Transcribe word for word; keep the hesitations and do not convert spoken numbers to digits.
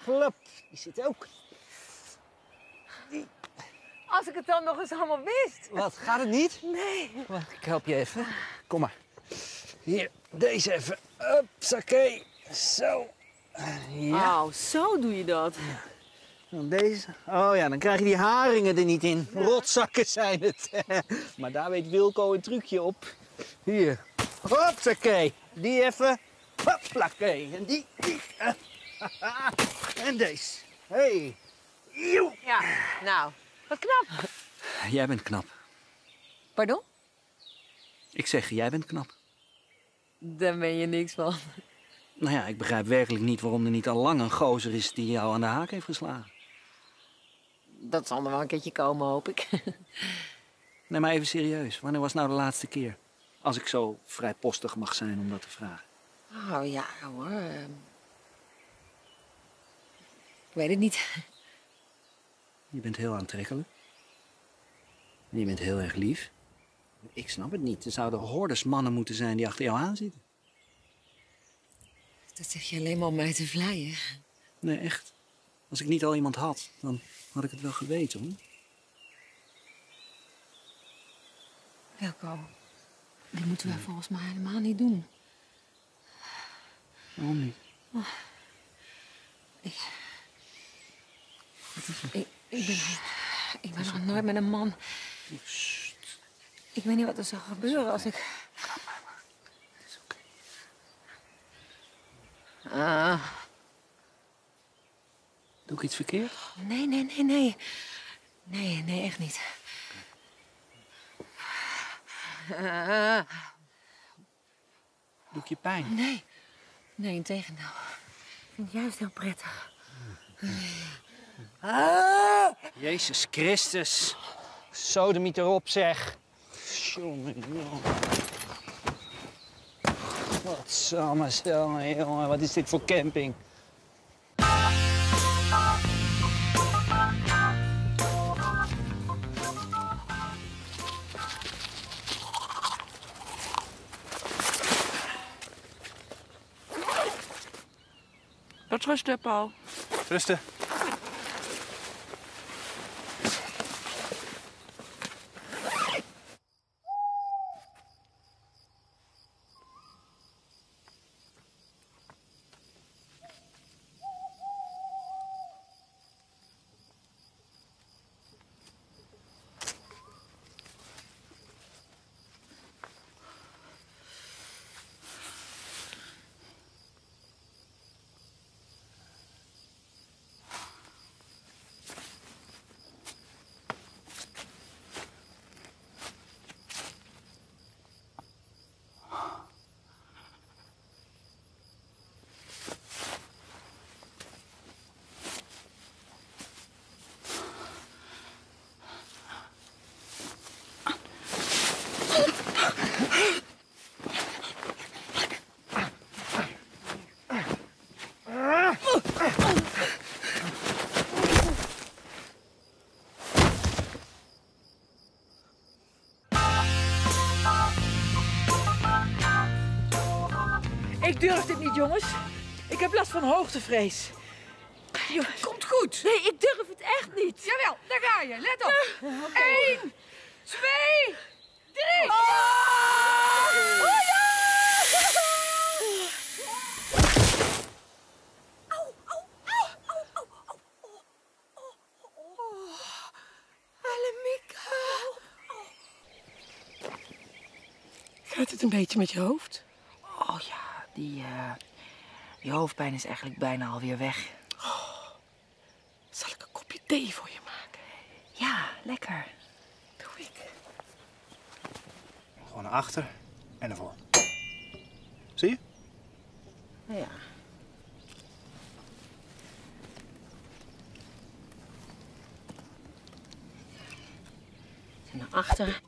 Flap, die zit ook. Die. Als ik het dan nog eens allemaal wist. Wat, gaat het niet? Nee. Wacht, ik help je even. Kom maar. Hier, deze even. Hupsakee. Zo. Ja. Oh, zo doe je dat. Dan deze. Oh ja, dan krijg je die haringen er niet in. Ja. Rotzakken zijn het. Maar daar weet Wilco een trucje op. Hier. Hupsakee. Die even. Hoplakee. En die. die. En deze. Hey. Joe. Ja, nou, wat knap. Jij bent knap. Pardon? Ik zeg, jij bent knap. Daar ben je niks van. Nou ja, ik begrijp werkelijk niet waarom er niet al lang een gozer is die jou aan de haak heeft geslagen. Dat zal er wel een keertje komen, hoop ik. Nee, maar even serieus. Wanneer was nou de laatste keer? Als ik zo vrijpostig mag zijn om dat te vragen. Oh ja, hoor. Ik weet het niet. Je bent heel aantrekkelijk. En je bent heel erg lief. Ik snap het niet. Er zouden hordes mannen moeten zijn die achter jou aanzitten. Dat zeg je alleen maar om mij te vleien. Nee, echt. Als ik niet al iemand had, dan had ik het wel geweten, hoor. Wilco, dit moeten wij volgens mij helemaal niet doen. Waarom niet? Oh. Ik... Ik, ik ben, ik ben nog nooit met een man... Sst. Ik weet niet wat er zou gebeuren als ik... Ga maar, maar. Het is oké. Ah. Doe ik iets verkeerd? Nee, nee, nee, nee. Nee, nee, echt niet. Ah. Doe ik je pijn? Nee. Nee, integendeel. Ik vind het juist heel prettig. Ah. Jezus Christus. Sodemiet erop, zeg. Jongen, jongen. Wat samen, samen, jongen. Wat is dit voor camping? Wat rusten, Paul. Rusten. Ik durf dit niet, jongens. Ik heb last van hoogtevrees. Jongens. Komt goed. Nee, ik durf het echt niet. Jawel, daar ga je. Let op. Uh, okay. Eén, twee, drie. Oh! Oh ja! Au, au, au, au, au, au, au, au. Annemieke. Gaat het een beetje met je hoofd? Oh ja, die, uh, die hoofdpijn is eigenlijk bijna alweer weg. Oh, zal ik een kopje thee voor je maken? Ja, lekker. Doe ik. Gewoon naar achter en naar voor. Zie je? Ja. En naar achter